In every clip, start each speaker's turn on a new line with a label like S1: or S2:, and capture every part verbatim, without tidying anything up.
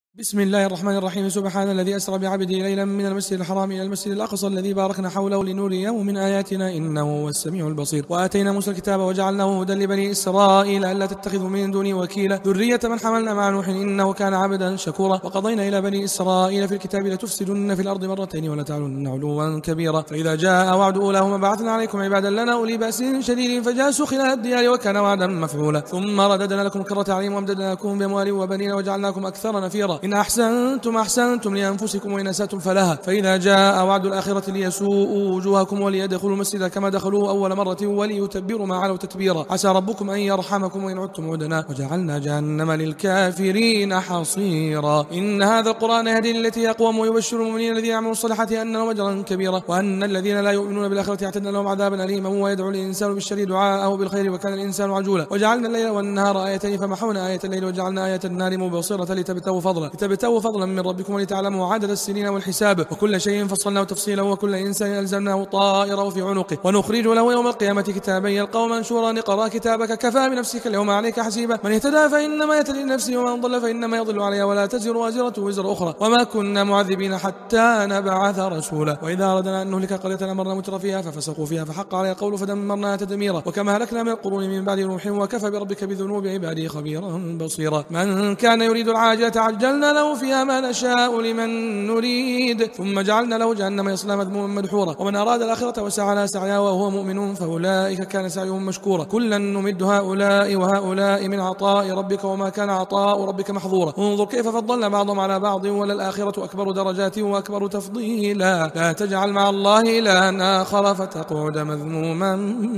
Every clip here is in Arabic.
S1: بسم الله الرحمن الرحيم. سبحان الذي أسرى بعبده ليلا من المسجد الحرام إلى المسجد الأقصى الذي باركنا حوله لنريه من آياتنا إنه هو السميع البصير. وآتينا موسى الكتاب وجعلناه هدى لبني إسرائيل ألا تتخذوا من دوني وكيلا ذرية من حملنا مع نوح إنه كان عبدا شكورا. وقضينا إلى بني إسرائيل في الكتاب لتفسدن في الأرض مرتين ولتعلن علوا كبيرا. فإذا جاء وعد أولاهما بعثنا عليكم عبادا لنا أولي بأس شديد فجاسوا خلال الديار وكان وعدا مفعولا. ثم رددنا لكم كرة عليهم وامددناكم بأموال وبنين وجعلناكم أكثر نفيرا. إن أحسنتم أحسنتم لأنفسكم وإن أسأتم فلها. فإذا جاء وعد الآخرة ليسوءوا وجوهكم وليدخلوا المسجد كما دخلوه أول مرة وليتبروا ما علوا تتبيرا. عسى ربكم أن يرحمكم وإن عدتم عدنا وجعلنا جهنم للكافرين حصيرا. إن هذا القرآن يهدي للتي هي أقوم ويبشر المؤمنين الذين يعملون الصالحات أن لهم أجرا كبيرا وأن الذين لا يؤمنون بالآخرة اعتدنا لهم عذابا أليما. ويدعو الإنسان بالشر دعاءه بالخير وكان الإنسان عجولا. وجعلنا الليل والنهار آيتين فمحونا آية الليل وجعلنا آية النار مبصرة لتبتغوا فضلا لتبتغوا فضلا من ربكم ولتعلموا عدد السنين والحساب وكل شيء فصلناه تفصيلا وكل إنسان ألزمناه طائره في عنقه ونخرج له يوم القيامة كتابا يلقاه منشورا. اقرأ كتابك كفى بنفسك اليوم عليك حسيبا. من اهتدى فإنما يهتدي لنفسه ومن ضل فإنما يضل عليها ولا تزر وازرة وزر أخرى وما كنا معذبين حتى نبعث رسولا. وإذا أردنا أن نهلك قرية أمرنا متر فيها ففسقوا فيها فحق عليها القول فدمرناها تدميرا. وكما هلكنا من القرون من بعد نوح وكفى بربك بذنوب عباده خبيرا بصيرا. من كان يريد العاجلة عجلنا له فيها ما نشاء لمن نريد ثم جعلنا له جهنم يصلى مذموما مدحورا. ومن أراد الآخرة وسعى لها سعيها وهو مؤمن فأولئك كان سعيهم مشكورا. كلا نمد هؤلاء وهؤلاء من عطاء ربك وما كان عطاء ربك محظورا. انظر كيف فضلنا بعضهم على بعض وللآخرة أكبر درجات وأكبر تفضيلا. لا تجعل مع الله إلها آخر فتقعد مذموما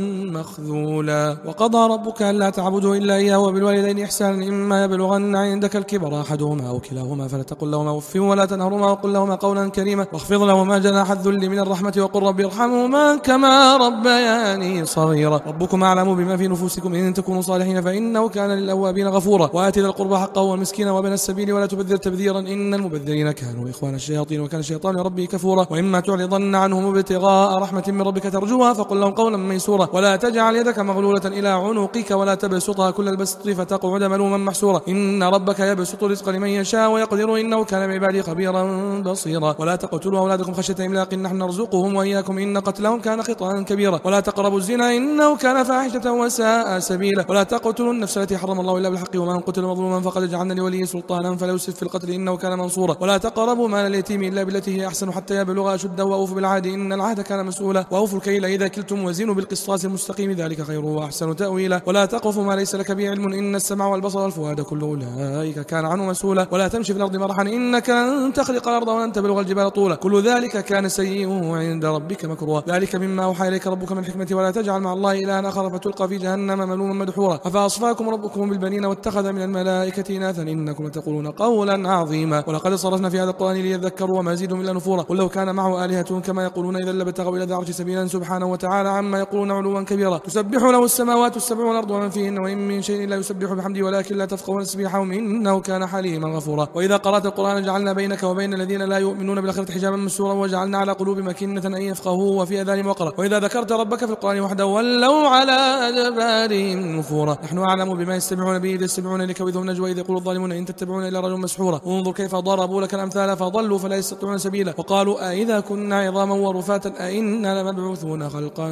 S1: مخذولا. وقضى ربك ألا تعبدوا إلا إياه وبالوالدين إحسانا إما يبلغن عندك الكبر أحدهما أو كلاهما فلا تقل لهما أف ولا تنهرهما وقل لهما قولا كريما واخفض لهما جناح الذل من الرحمة وقل رب ارحمهما كما ربياني صغيرا. ربكم أعلم بما في نفوسكم إن تكونوا صالحين فإنه كان للأوابين غفورا. وآت ذا القربى حقه والمسكين وابن السبيل ولا تبذر تبذيرا إن المبذرين كانوا إخوان الشياطين وكان الشيطان لربه كفورا. وإما تعرضن عنهم ابتغاء رحمة من ربك ترجوها فقل لهم قولا ميسورا. ولا تجعل يدك مغلولة إلى عنقك ولا تبسطها كل البسط فتقعد ملوما محسورا. إن ربك يبسط الرزق لمن يشاء ويقدر إنه كان بعباده خبيرا بصيرا. ولا تقتلوا أولادكم خشية إملاق نحن نرزقهم وإياكم إن قتلهم كان خطأ كبيرا. ولا تقربوا الزنا إنه كان فاحشة وساء سبيلا. ولا تقتلوا النفس التي حرم الله إلا بالحق ومن قتل مظلوما فقد جعلنا لوليه سلطانا فلا يسرف في القتل إنه كان منصورا. ولا تقربوا مال اليتيم إلا بالتي هي أحسن حتى يبلغ أشده وأوفوا بالعهد إن العهد كان مسؤولا. وأوفوا الكيل إذا كلتم وزنوا بالقسطاس المستقيم ذلك خير وأحسن تأويلا. ولا تقف ما ليس لك به علم إن السمع والبصر والفؤاد كل أولئك كان عنه مسؤولا. ولا تمشي في الأرض مرحا إنك لن تخلق الأرض ولن تبلغ الجبال طولا كل ذلك كان سيئه عند ربك مكروها. ذلك مما أوحى إليك ربك من حكمة. ولا تجعل مع الله إلها آخر فتلقى في جهنم ملوما مدحورا. أفأصفاكم ربكم بالبنين واتخذ من الملائكة إناثا إنكم لتقولون قولا عظيما. ولقد صرفنا في هذا القرآن ليذكروا وما يزيدهم إلا نفورا. قل لو كان معه آلهة كما يقولون إذا لابتغوا إلى ذي العرش سبيلا سبحانه وتعالى عما يقولون علوا كبيرا. تسبح له السماوات السبع والأرض ومن فيهن وإن من شيء لا يسبح بحمده ولكن لا تفقهون تسبيحهم إنه كان حليما غفورا. وإذا قرأت القرآن جعلنا بينك وبين الذين لا يؤمنون بالآخرة حجابا مستورا وجعلنا على قلوبهم أكنة أن يفقهوا وفي آذانهم وقرا. وإذا ذكرت ربك في القرآن وحده ولوا على أدبارهم نفورا. نحن أعلم بما يستمعون به إذ يستمعون إليك وإذ هم نجوى إذ يقول الظالمون إن تتبعون إلا رجلا مسحورا. انظر كيف ضربوا لك الأمثال فضلوا فلا يستطيعون سبيلا. وقالوا أئذا كنا عظاما ورفاتا أئنا لمبعوثون خلقا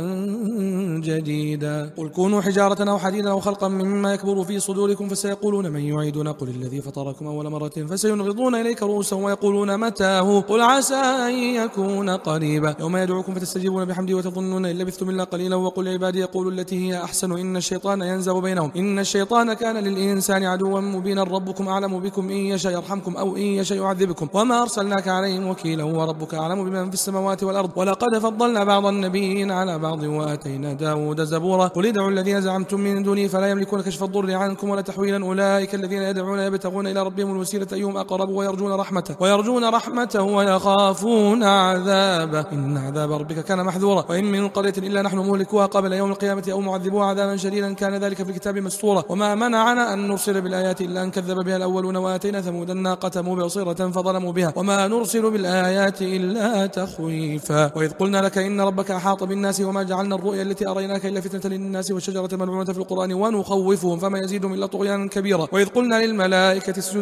S1: جديدا. قل كونوا حجارة أو حديدا أو خلقا مما يكبر في صدوركم فسيقولون من يعيدنا قل الذي فطركم أول مرة فسينغضون إليك رؤوسهم ويقولون متاه قل عسى أن يكون قريبا. يوم يدعوكم فتستجيبون بحمده وتظنون إن لبثتم إلا قليلا. وقل عبادي يقولوا التي هي أحسن إن الشيطان ينزغ بينهم إن الشيطان كان للإنسان عدوا مبينا. ربكم أعلم بكم إن يشاء يرحمكم أو إن يشاء يعذبكم وما أرسلناك عليهم وكيلا وربك أعلم بمن في السماوات والأرض. ولقد فضلنا بعض النبيين على بعض وآتينا داود زبورا. قل ادعوا الذين زعمتم من دونه فلا يملكون كشف الضر عنكم ولا تحويلا. أولئك الذين يدعون يبتغون إلى ربهم الوسيلة أيهم أقرب ويرجون رحمته ويرجون رحمته ويخافون عذابه إن عذاب ربك كان محذورا. وإن من قرية إلا نحن مهلكوها قبل يوم القيامة أو معذبوها عذابا شديدا كان ذلك في الكتاب مسطورا. وما منعنا أن نرسل بالآيات إلا أن كذب بها الأولون وآتينا ثمود الناقة مبصرة فظلموا بها وما نرسل بالآيات إلا تخويفا. وإذ قلنا لك إن ربك أحاط بالناس وما جعلنا الرؤيا التي أريناك إلا فتنة للناس والشجرة الملعونة في القرآن ونخوفهم فما يزيدهم إلا طغيانا كبيرا. وإذ قلنا للملائكة اسجدوا لآدم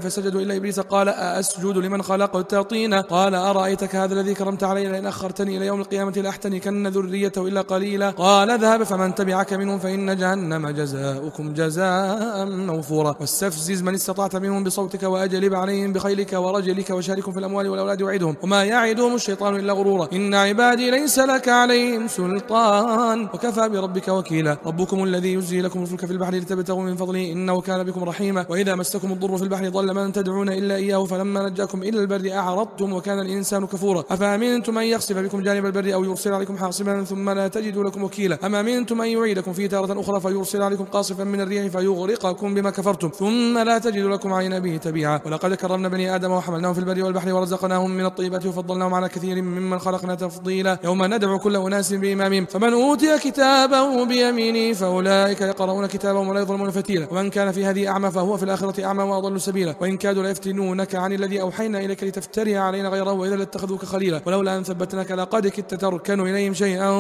S1: فسجدوا إلا إبليس قال أأسجد لمن خلقت طينا قال أرأيتك هذا الذي كرمت علي لئن أخرتني إلى يوم القيامة لأحتنكن ذريته إلا قليلا قال اذهب فمن تبعك منهم فإن جهنم جزاؤكم جزاء موفورا واستفزز من استطعت منهم بصوتك وأجلب عليهم بخيلك ورجلك وشاركهم في الأموال والأولاد وعدهم وما يعدهم الشيطان إلا غرورا إن عبادي ليس لك عليهم سلطان وكفى بربك وكيلا ربكم الذي يزجي لكم الفلك في البحر لتبتغوا من فضله إنه كان بكم رحيما وإذا مسكم الضر في البحر ضل من تدعون إلا إياه فلما نجاكم إلى البر أعرضتم وكان الإنسان كفورا أفأمنتم أن يخسف بكم جانب البر أو يرسل عليكم حاصبا ثم لا تجدوا لكم وكيلا أم أمنتم أن يعيدكم فيه تارة أخرى فيرسل عليكم قاصفا من الريح فيغرقكم بما كفرتم ثم لا تجدوا لكم علينا به تبيعا ولقد كرمنا بني آدم وحملناهم في البر والبحر ورزقناهم من الطيبات وفضلناهم على كثير ممن خلقنا تفضيلا يوم ندعو كل أناس بإمامهم فمن أوتي كتابه بيمينه فأولئك يقرؤون كتابهم ولا يظلمون فتيلا ومن كان في هذه أعمى فهو في الآخرة أعمى وأضل سبيلا وإن كادوا ليفتنونك عن الذي أوحينا إليك لتفتري علينا غيره وإذا لاتخذوك خليلا ولولا أن ثبتناك لقد كدت تركن إليهم شيئا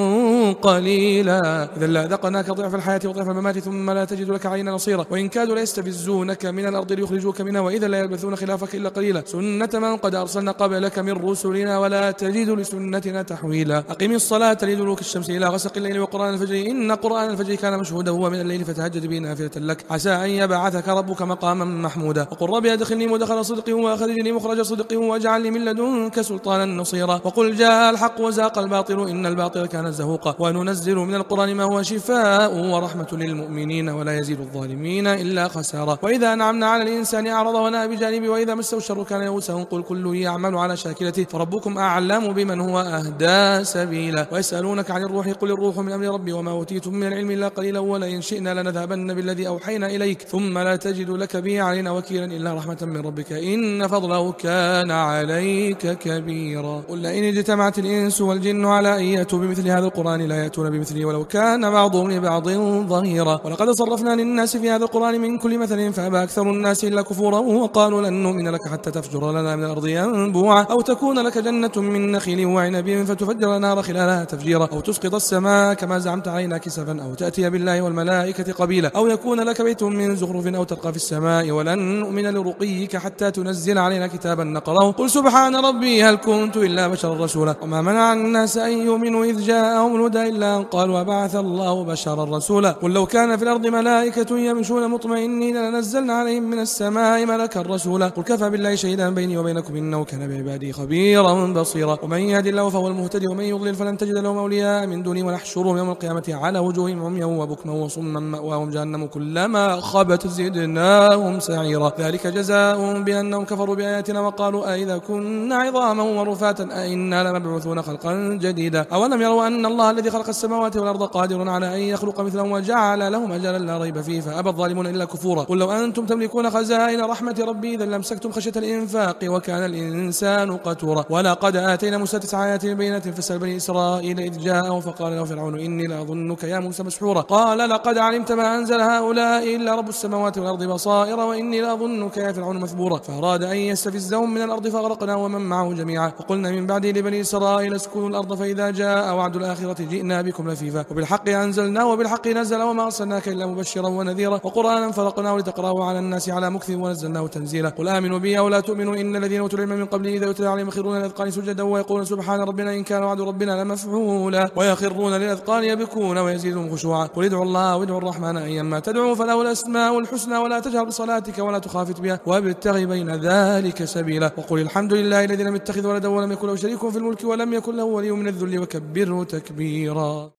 S1: قليلا إذا لأذقناك ضعف الحياة وضعف الممات ثم لا تجد لك علينا نصيرا وإن كادوا ليستفزونك من الأرض ليخرجوك منها وإذا لا يلبثون خلافك إلا قليلا سنة من قد أرسلنا قبلك من رسلنا ولا تجد لسنتنا تحويلا أقم الصلاة لدلوك الشمس إلى غسق الليل وقرآن الفجر إن قرآن الفجر كان مشهودا ومن الليل فتهجد به نافلة لك عسى أن يبعثك ربك مقاما محمودا وقل رب أدخلني مدخل صدق وأخرجني مخرج صدق واجعل لي من لدنك سلطانا نصيرا وقل جاء الحق وزاق الباطل إن الباطل كان زهوقا وننزل من القرآن ما هو شفاء ورحمة للمؤمنين ولا يزيد الظالمين إلا خسارا وإذا أنعمنا على الإنسان أعرض ونأى بجانبه وإذا مسه الشر كان يئوسا قل كل يعمل على شاكلته فربكم أعلم بمن هو أهدى سبيلا ويسألونك عن الروح قل الروح من أمر ربي وما أوتيتم من العلم إلا قليلا ولئن شئنا لنذهبن بالذي أوحينا إليك ثم لا تجد لك به علينا وكيلا إلا رحمة من ربك إن فضله كان عليك كبيرا قل إن اجتمعت الإنس والجن على أن يأتوا بمثل هذا القرآن لا يأتون بمثله ولو كان بعضهم لبعض ظهيرا ولقد صرفنا للناس في هذا القرآن من كل مثل فأبى أكثر الناس إلا كفورا وقالوا لن نؤمن لك حتى تفجر لنا من الأرض ينبوعا أو تكون لك جنة من نخيل وعنب فتفجر النار خلالها تفجيرا أو تسقط السماء كما زعمت علينا كسفا أو تأتي بالله والملائكة قبيلا أو يكون لك بيت من زخرف أو ترقى في السماء ولن نؤمن لرقيك حتى تنزل علينا كتابا نقرأه قل سبحان ربي هل كنت إلا بشرا رسولا وما منع الناس أن يؤمنوا إذ جاءهم الهدى إلا أن قالوا وبعث الله بشرا رسولا قل لو كان في الأرض ملائكة يمشون مطمئنين لنزلنا عليهم من السماء ملكا رسولا قل كفى بالله شهيدا بيني وبينكم إنه كان بعبادي خبيرا بصيرا ومن يهد الله فهو المهتدي ومن يضلل فلن تجد لهم أولياء من دوني ونحشرهم يوم القيامة على وجوههم عميا وبكما وصما مأواهم جهنم كلما خبت زدناهم سعيرا ذلك جزاؤهم بأنهم كفروا بآياتنا وقالوا أئذا كنا عظاما ورفاتا أئنا لمبعوثون خلقا جديدا أولم يروا أن الله الذي خلق السماوات والأرض قادر على أن يخلق مثلهم وجعل لهم أجلا لا ريب فيه فأبى الظالمون إلا كفورا قل لو أنتم تملكون خزائن رحمة ربي إذا لامسكتم خشية الإنفاق وكان الإنسان قتورا ولقد آتينا موسى تسع آيات بينات فاسأل بني إسرائيل إذ جاءهم فقال له فرعون إني لأظنك يا موسى مسحورا قال لقد علمت ما أنزل هؤلاء إلا رب السماوات والأرض بصائر وإني لأظنك يا فرعون مثبورا فأراد أن يستفزهم من الأرض فأغرقنا ومن معه جميعا وقلنا من بعده لبني إسرائيل اسكنوا الأرض فإذا جاء وعد الآخرة جئنا بكم لفيفا وبالحق أنزلنا وبالحق نزل وما أرسلناك إلا مبشرا ونذيرا وقرآنا فرقناه لتقرأه على الناس على مكث ونزلناه تنزيلا قل آمنوا بي أو لا تؤمنوا إن الذين أوتوا العلم من قبله إذا يتلى عليهم يخرون للأذقان سجدا ويقولون سبحان ربنا إن كان وعد ربنا لمفعولا ويخرون للأذقان يبكون ويزيدهم خشوعا قل ادعوا الله وادعوا الرحمن أيما تدعوا فله الأسماء الحسنى ولا تجهر بصلاتك ولا تخافت بها وابتغ بين ذلك سبيلا وقل الحمد لله الذي لم يتخذ ولدا ولم يكن له شريك في الملك ولم يكن له ولي من الذل وكبره تكبيرا.